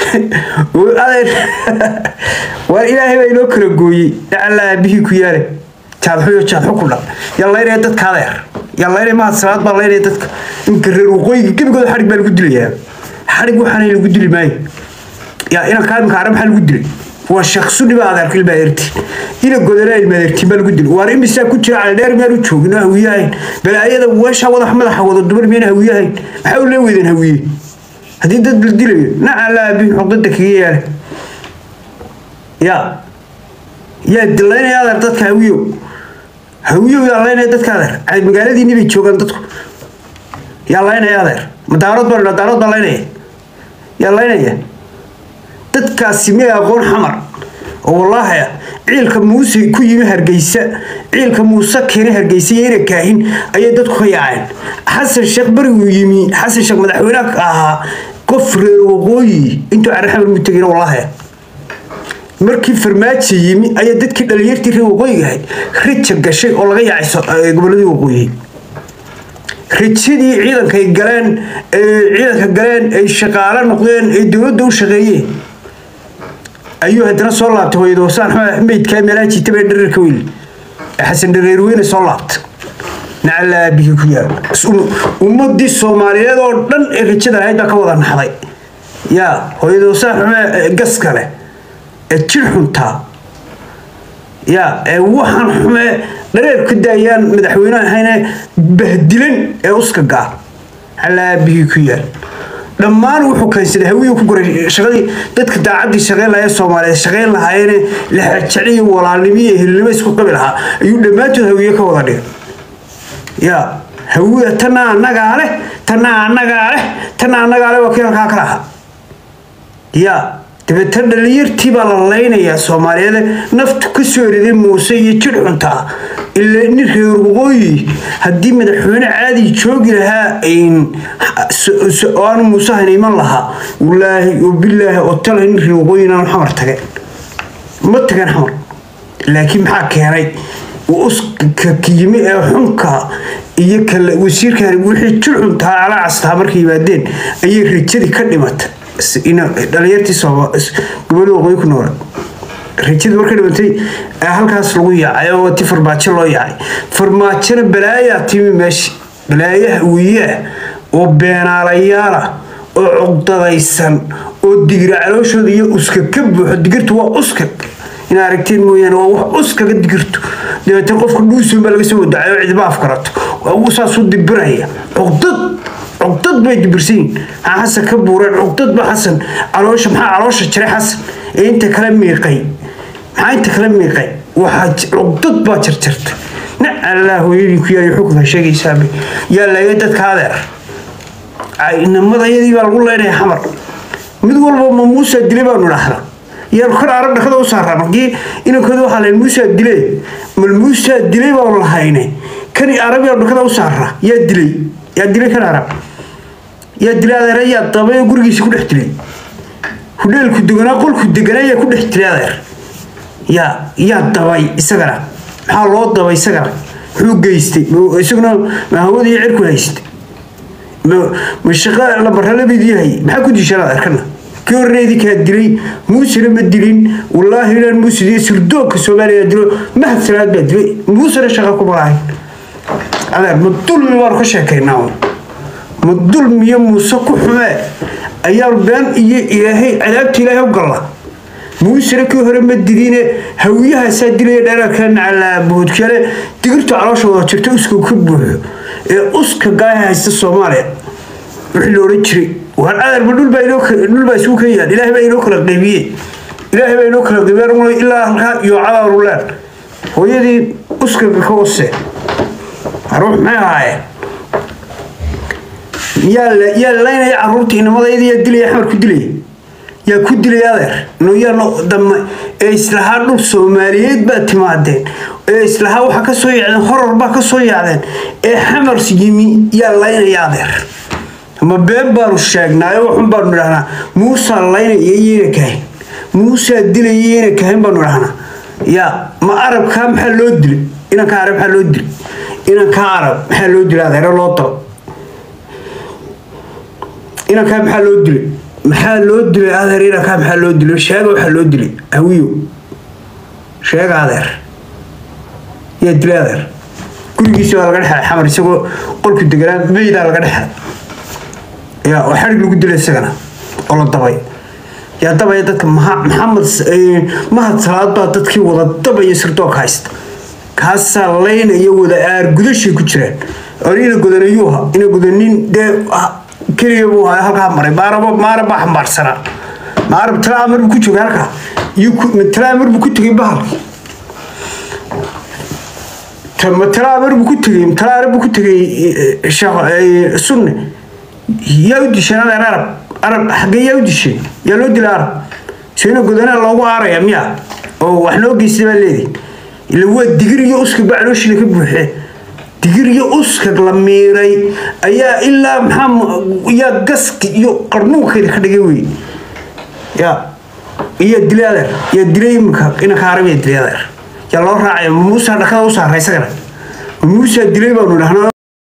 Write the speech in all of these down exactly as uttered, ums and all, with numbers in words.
وأنا وإلهي بينو كرجوي على به كياره تابحوا تابحوا كله يلا يري دتك هذا يلا يري ما صلاة بالله يري دتك نكرر وقوي كيف يقول حرق بالقدرية حرق وحنا القدري ماي يا أنا كان مكرم حل القدري والشخص اللي بعد كل بيرتي إلى قدرة المدرتي بالقدر وارم بس كنت على دار ما رتشوق إنه هويين بل أيضا وش هو أحمد حوض الدبر مين هويين حاول له وين هويه هذه ضد بالدليل نعلا بين حضرتك هي يا يا دلنا يا ضدك هويه هويه يا لنا ضدك هذا عاد مقالة دي نبي تشوق ضدك يا لنا يا ذر مدارات ولا مدارات ولا لنا يا لنا يا dadka simee aqoon xamar oo wallahi ciilka muuse ku yimi hargeysa ciilka muuse keenay hargeysa yeera kaahin ayay dadku ka yaaceen xasan sheekh bari uu yimi xasan sheekh madaxweynaha ahaa qof reer waqooyi intuu arxamar mutagina wallahi markii farmaajo yimi ayay dadkii dhalinyartii reer waqooyiga ahay rija gashay oo laga yaacay goboladii waqooyi rijadii ciidanka ay galeen ciidanka galeen ay shaqaale noqdeen ay dawladda u shaqeeyeen أيها الدرس صلّات هو يدوسان حميد كاميرات يتبع الدرر كويل حسن الدرر وين صلّات نعلى به كيا ومدي الصومالية دولن الرجال هاي دكوا حظي يا هو يدوسان قص كله التشرحون تا يا وحن حما درر كدايان مدحوينا هنا بهدلن أوسكا على به كيا لما نروح كيسده هوي وكبر شغلي تدك داعدي شغال لا يسومالي شغال لهاين لحجري ولا لمية اللي ما يسكت قبلها يقول ما تهوي كوالي يا هوي تنا نجاره تنا نجاره تنا نجاره وكيل كاكرها يا تبي تدلير تبى اللين يا سومالي هذا نفط كسر ذي موسى يشرحنتها اللي نخيروي هدي مدحون عادي شوق لها إن سؤال موسى هنيمان لها والله وبالله وطلع نخيروي إنه الحمر تجا ما تجا حمر لكن محاك هاي وأس كيمي حنكا يكل وسير كان يقول حي شرحنتها على عصها مركي بعدين أي رجال كلمات إن دليرتي صوا قبلوا غيك نور رجال مركي بنتي هالكاس لويا أيوة تفرماتش لويا فرماتش بلايا تيمي ماشي بلايا وياه وبين عليارة وعقدة يسن ودقر على وش ذي أسك كب دقرت وأسك إن عرفتين مويان وأسك قد دقرت لما تلقف كل بلغ سود عيد ما أفكرت وأوصل صد برايا عقدة عقدة بيد برسين حسن كبوران عقدة بحسن على وش محا على وش تشري حسن أنت كلام ميقي أنت كلام ميقي واحد عقدة باكر ترت نع الله يريك يا يحكم هالشيء سامي يلا يدك هذا إن ماذا يدي بالقول لنا حمر مدول موسى الدليل ونحرا يا الخير عرب نخذ وصار مجي إنه كذا حال موسى الدليل من موسى الدليل والله هينه كان عربي نخذ وصار يا الدليل يا الدليل كان عرب يا الدليل هذا ريا طبيعي يقول جيش كل احتلال كل كدقنا كل كدقنا يا كل احتلال يا يا طبيعي السجرة حالات طبيعي السجرة هو جيستي يسقنا ما هو ذي عرق جيست مش شغال على برهلا بدي هاي ما كنت يشرع أركنا كور ردي كهدري موسى لما دلين والله إلى الموسى دي سردوك سوالي يدرو ما هاد سراد بدري موسى رشقة كبراي على مدول مبارك شاكيناون مدول مية موسى كحماء أيام بان إيه إلهي عذابت إلهي وقالله موسى ركو هرم الدين هويها سادلي دارا كان على بود كله تقرت على شو شفت أسكو كبه أسكو جاها هسه الصومالي وحلو رجري وهذا بدول بينوك بدول بيسوق هي إلهي بينوك الغبية إلهي بينوك الغبية رموا إلا يعار ولا هو يدي أسكو بخوصه أروح معاي يلا يلا لين يعرضتي إنه ماذا يدي يدلي أحمر كدلي يا كدلي يا ذر إنه يا دم إسلحة الصوماليات باتمادين إسلحة وحكا سوي عن خرر بحكا سوي عن حمر سجيمي يلا لين يا ذر ما بيبر الشاقنا يوحن برنانا موسى لين يجينا كاين موسى الدلي يجينا كاين برنانا يا ما أعرف كم حلو الدلي إنا كعرب حلو الدلي إنا كعرب حلو الدلي هذا الله طب إنا كم حلو الدلي maxaa loo dilay adeer ina ka maxaa loo dilay sheega waxa loo dilay hawiyo sheega adeer ya dilay adeer gurigiisa laga dhaxay xamar isagoo qolku deganaa meeyda laga dhaxay ya waxa lagu dilay isagana oo la dabay ya dabay dadka maxamed mahad salaad baa dadkii wada dabay sirtoo ka haysta kaasa leeynayo wada aar gudashay ku jireen orina godanayuha ina godanin de kaliya buu halka maray baaraba maaraba xambaarsana maarab traamar ku jooga halka iyo traamar ku tagay bahalki tama traamar ku tagay traamar ku tagay shaqo sunne yawdi shanada arab arab xagee yawdi shay yaa loo dilaa sheena godana loogu aaraya miya oo wax loo geystay baa leeyahay ila waa digir iyo uska baclooshina ka buuxee digir iyo uska la miiray ayaa ilaa maxaa ya gaski iyo qarnuunkeeda ka dhigay weey ya iyo dilaader ya dilay imka ina ka arabiya dilaader ya loo raacay Muuse dhakada u saaray isagana Muuse dilay baa dhahnaa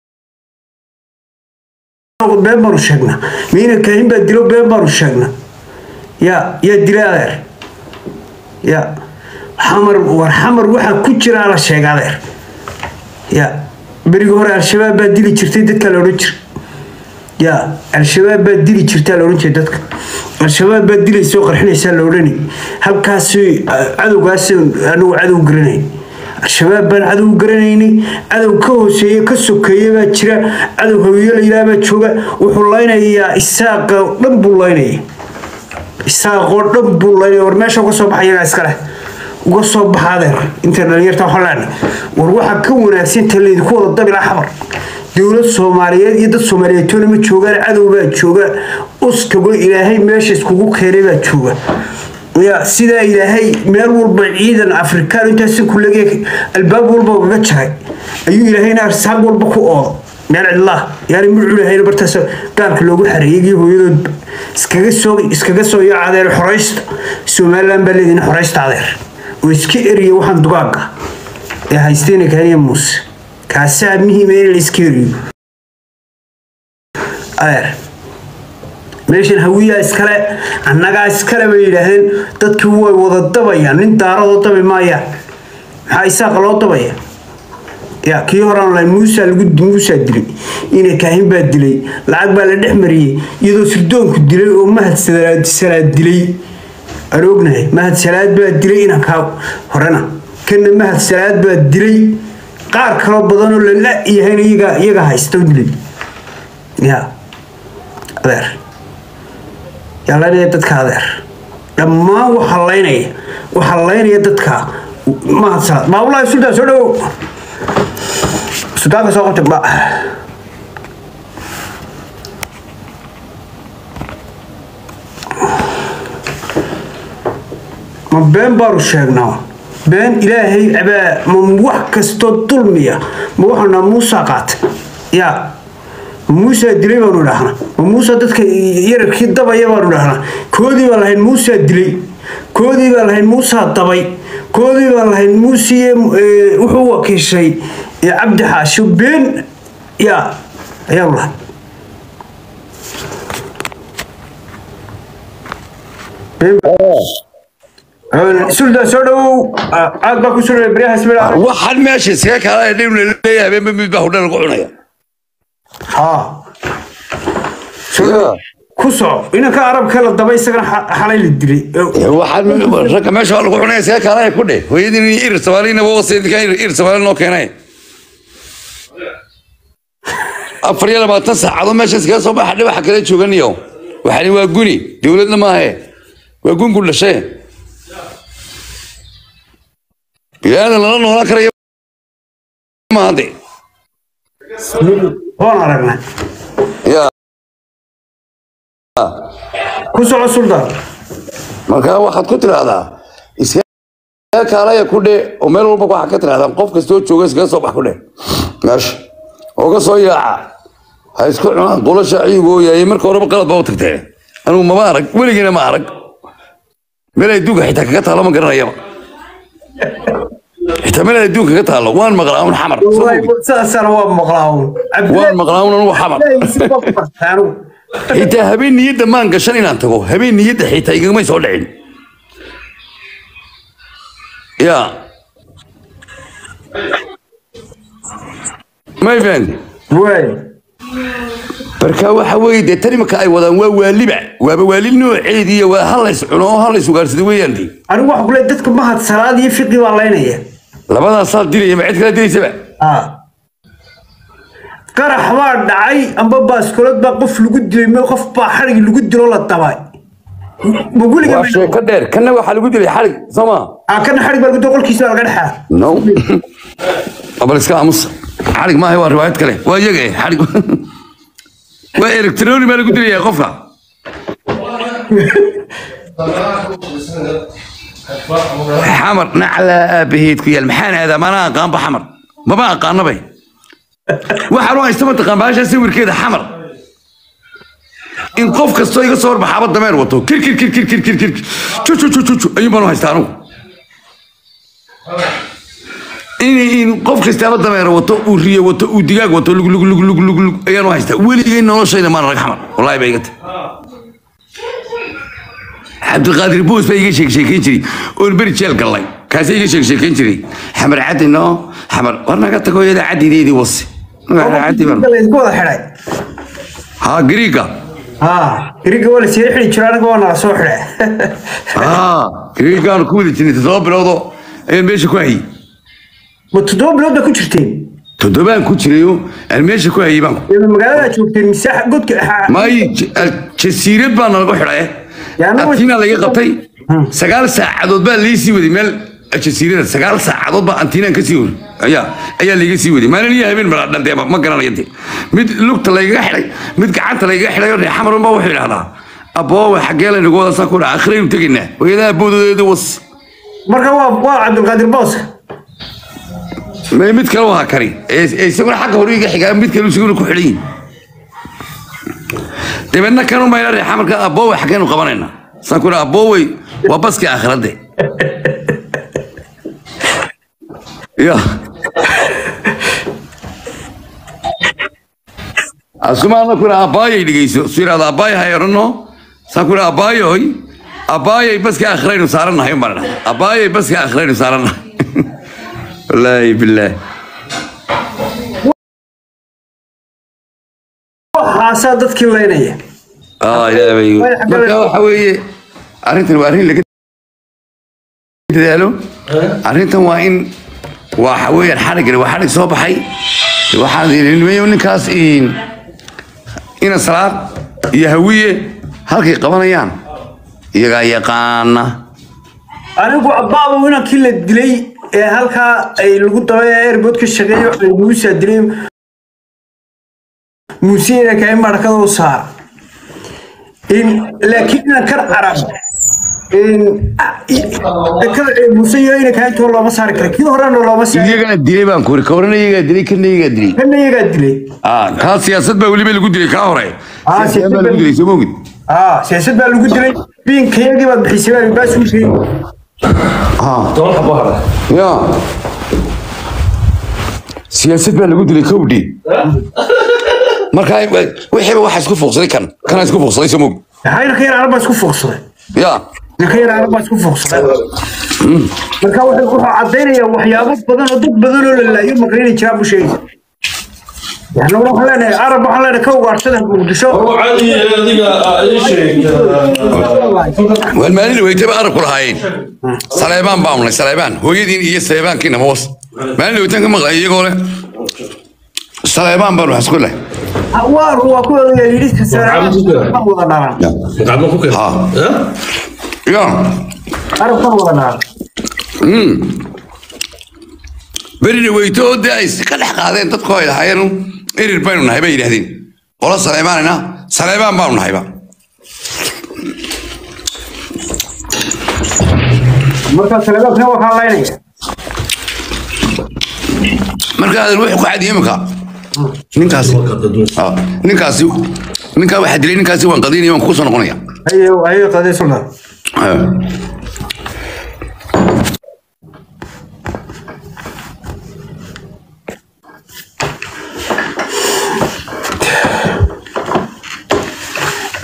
been baan sheegna miina kaahin baa dilo been baan sheegna ya ya dilaader ya xamar war xamar waxa ku jira la sheegadeer ya bariga hore al-shabaab baa dili jirtay dadka la oran jiray ya al-shabaab baa dili jirtay la oran jiray dadka al-shabaab baa dilay soo qarxinaysa la orani halkaas cadowgaas anu cadow garanay al-shabaab baan cadow garanayni cadow ka hooseeyo ka sokeeyo baa jira cadow hawiyo la yiraahdo jooga wuxuu leynayaa isaaq dhan buu leynaya isaaq dhan buu leynaya war meesha ka soo baxaya iska leh uga soo baxadeer inta dhalinyarta xolaan war waxa ka wanaagsan taleed ku wada dabila xamar dawlad Soomaaliyeed iyo dad Soomaaliyeed toona ma joogaan cadow baa jooga uskago ilaahay meesha iskugu keenay baa jooga ya sida ilaahay meel walba ciidan Afrikaan inta si ku lagay albaab walba uga jaray ayuu ilaahayna arsaaq walba ku oo meel Allah yaani muxuu ilaahay bartaas gaarka loogu xareeyay hooyadood iskaga soo iskaga soo yaacadeen xoreysta Soomaaliland baa leedin xoreysta adeer ويسكي إري وحن دقاقة يا هايستيني كان يموس كاسا مهم إلى الإسكيريو أير ماشي الهوية إسكالة النجا إسكالة بيلهن تتكوى وضع الطبيعة من دارة الطبيعة ما يا هاي ساق الطبيعة يا كيهران لا موسى الجود موسى دري إنه كاهن بدري العقبة للحمرية يدو سردون كدري وما هالسلاد سلاد دري أروقنا ما هالسلاد بدري إنه كاو هرنا كنا ما هالسلاد بدري قار كرب بدنو لا يهين يجا يجا هايستودلي يا أذر يلا نيتك هذر لما وحلينا وحلينا يدتك ما هالسلاد ما والله سودا سودو سوداك سوق تبع ما بين بارشنا بين إلهي عبا من وحكستو الظلمية موحنا موسى قات يا موسى دري بانو لحنا وموسى دتك يرك الدبا يبانو لحنا كودي والله موسى دري كودي والله موسى الدبي كودي والله موسى وحو كشي يا عبد حاشو بين يا يلا بين سولدا سودو عقبك سولدا بريها سبلا waxaan meesha iska kala dhibna leeyahay mid baa hudal ugu cunaya ha soo kuso ina ka arab kala dabay isagana xalay la dilay waxaan raka meesha lagu cunaya iska kala ku dheh hooyadii ir Soomaaliina waa sidii ir Soomaaliina oo keenay afar iyo labaatan saacado meesha iska soo baxay waxa kala jooganiyo waxani waa guni dawladna ma ahe waa gun ku dhashay يا أنا لا نولا كريه ما عندي هون عرفنا يا كوسع السلطان ما كان واحد كتر هذا إسكا كارا يكونه ومر والبقى واحد كتر هذا قف كستو تشوجس كذا صباح كله ماشي وقصوا يا هيسكون قول شعيب ويا يمر كورة بقلب بوتك ده أنا ما بعرف ولا جينا ما أعرف ولا يدوق حتى كتر لما قرنا يوم احتمال يدوك قطع وين مقلاون حمر سر وين مقلاون وين مقلاون هو حمر حتى هبين نيد ما انقشن إن أنتقو هبين نيد حتى يجي ما يسول عين يا ما يفهم وين بركا waxa weey de tani marka ay wadaan waa waaliba waa waalil nooceedii waa halays cuno halays ugaarsid weeyandii anigu waxa kule dadka ma had salaad iyo fiqi waa leynaya labada saal dilay ma cid kala dilaysaba ah qarax waa dhacay amba baaskoolad ba qof lagu dilay ma qof ba xarig lagu dilo la dabay muguliga waa shay ka dheer kana waxa lagu dilay xarig sama ah kana xarig baa lagu dilo qolkiisa laga dhaxaa no abal iska amus xarig ma hay waa riwaayad kale waa iyaga xarig waa elektrooni ma lagu dilay qofka حمر نعلى بهيد كي المحان هذا ما أنا قام بحمر ما بقى قام نبي وحروح يستمر تقام باش أسوي كذا حمر إن قف كستوي يصور بحابة دمير وتو كير كير كير كير كير كير كير شو شو شو شو شو أي مرة هيستانو إن إن قف كستوي دمير وتو وريه وتو ودياج وتو لق لق لق لق لق لق أي مرة هيستا ولي إنه شيء ما نرجع حمر والله بيجت عبد القادر بوس بيجي شيك شيك يجري والبرد شال قلي كاس يجي شيك شيك يجري حمر عادي إنه حمر ورنا قلت له يا عادي دي دي وصي عادي برا ها جريكا ها جريكا ولا سير حري شرانك وانا صوحة ها جريكا نقول تني تضرب لوضو الميش كوي متضرب لوضو كوتشتين تضربان كوتشريو الميش كوي بام المقالة شوف المساحة قلت ما ي تسيرت بان الروح رأيه أتينا لقي قطي سجال ساعة ضد بان ليسي ودي مال تسيرت سجال ساعة ضد بان أنتينا كسيور أيا أيا اللي يسي ودي ما لي هبين مراد نتيما ما كنا نيدي مد لوك تلاقي حري مد قعدت تلاقي حري يري حمر ما وحي هذا أبوه حقيله نقول ساكون آخرين وتجينا وإذا بودو يدوس مرة وا عبد القادر بوس ما يمتكلوا هكري يسمون حق هوريك حكاية يمتكلوا يسمون كحلين تبنا كانوا ما يرى حمر كان أبوه حكينا قبلنا ساكون أبوه وبس كآخر ده يا أسمعنا كنا أباي اللي جيسو سير هذا أباي هيرنو ساكون أباي هوي أباي بس كآخرين صارنا هيوم برنا أباي بس كآخرين صارنا والله بالله حاسة dadkii leynaya اه يا بيو marka waxa weeye arintan waa arin laga dadaalo arintan waa in waxa weeye xariga waa xarig soo baxay waxaan ilmiyo ninkaas in ina salaad iyo hawiye halkay qabanayaan iyaga yaqaana anigu abbaaba wana kila dilay ee halka ay lagu dabay airport ka shaqeeyo ay ugu soo dilay muusiga kay markada u saar in laakiin kan arab in kada muusiga ina kay toon loo saar kara kii hore loo ma saar iyaga dilay baan ku koornay iyaga dilay kan iyaga dilay kan iyaga dilay ah ka siyaasad baa waliba lagu dilay ka hore ah siyaasad baa lagu dilay samoogid ah siyaasad baa lagu dilay bin kayagi baad bixisay baas u sheegay ah doon xabaar ya siyaasad baa lagu dilay kowdii marka wixii waxa isku fuuqsaday kan kana isku fuuqsaday samoog hayna ka yar arba isku fuuqsaday ya ka yar arba isku fuuqsaday marka wuxuu cadeynaya waxyaabo badan oo dad badan oo la laayo maqriin jiraab u sheegay يعني لو خلينا عرب خلينا كوغار شده مقدشو عادي adiga ay sheeg والمالين ويتبع عرب كلهاين سليمان بامنا سليمان هويدين iyo سليمان كنا موس مالين ويتان كما iyago le سليمان بانو حسكو له awar waa ku leeyahay سليمان ma wada dharan gacmo ku keen ha ya arab ma wada dharan mm beri weyto days ka dhex qaadeen dadku ay lahaayeen erir baynu nahay bay yiraahdeen qola Saleymaanina Saleymaan baanu nahayba marka Saleymaan waxa laynaya marka aad wax ku xadiye marka ninkaas ah ninkaas ninka waxa dilay ninkaas waan qadiinay waan ku soo noqonaya ayo ayo qadii sulna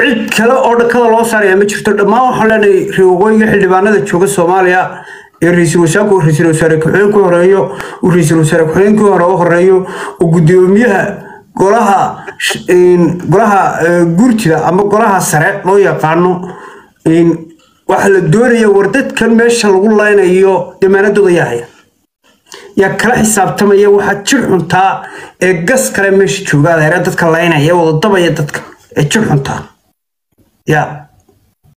cid kale oo dhakada loo saaraya ma jirto dhammaan waxaan leenahay reewooyinka xildhibaanada jooga Soomaaliya ee ra'iisul wasaarku ra'iisul wasaare ku-xigeenku horeeyo uu ra'iisul wasaare ku-xigeenku hore u horeeyo oo gudoomiyaha golaha in golaha gurtida ama golaha sare loo yaqaano in waxa la doonayo wardadkan meesha lagu leynayo damaanadooda yahay ya kala xisaabtamaya waxa jir xuntaa ee gas kale meesha jooga dadka leynaya wada dabaya dadka ee jir xuntaa ya